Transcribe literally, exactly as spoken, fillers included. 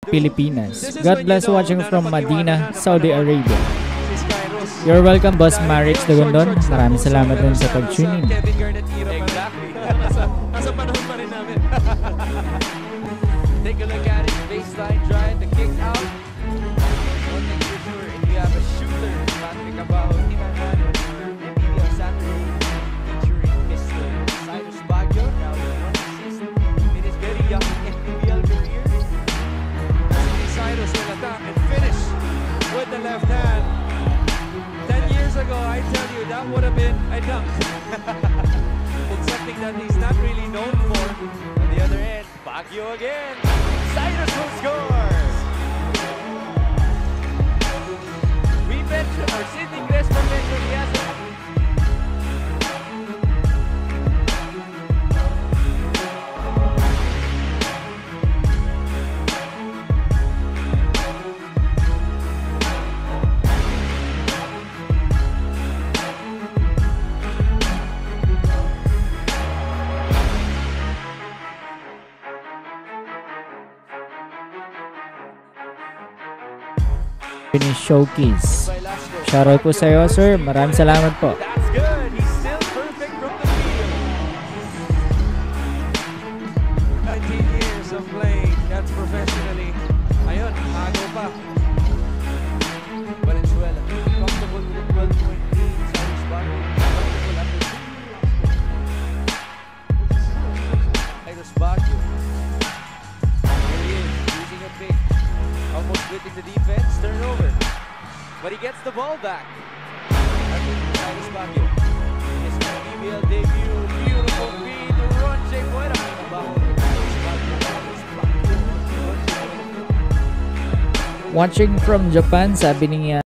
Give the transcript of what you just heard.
Pilipinas. God bless watching from Medina, Saudi Arabia. You're welcome, Boss Marix Dagondon. Maraming salamat din sa pag-tune in. Exactly. Nasa panahon pa rin namin. Take a look at it. Baseline drive, the kick out. One thing for sure, if you have a shooter, Patrick about M P B L Saturday featuring Mister Cyrus Baguio. Now with one assist in his very young M P B L career. Cyrus will attack and finish with the left hand. Ten years ago, I tell you, that would have been a dunk. It's something that he's not really known for. On the other end, Baguio again. Cyrus will score. We mentioned, or Sidney Crespo mentioned, he has a Finish showcase. Shoutout po sa iyo, sir. Maraming salamat po. That's good. He's still perfect from the field. nineteen years of playing, that's professionally. Ayun, bago pa. Valenzuela, comfortable with twelve point lead. Cyrus Baguio, comfortable after two years. Cyrus Baguio. Here he is, using a pick. Almost splitting the defense, turnover. But he gets the ball back. I think Cyrus Baguio. His M P B L debut. Beautiful feed. Run check. What a Watching from Japan, sabi niya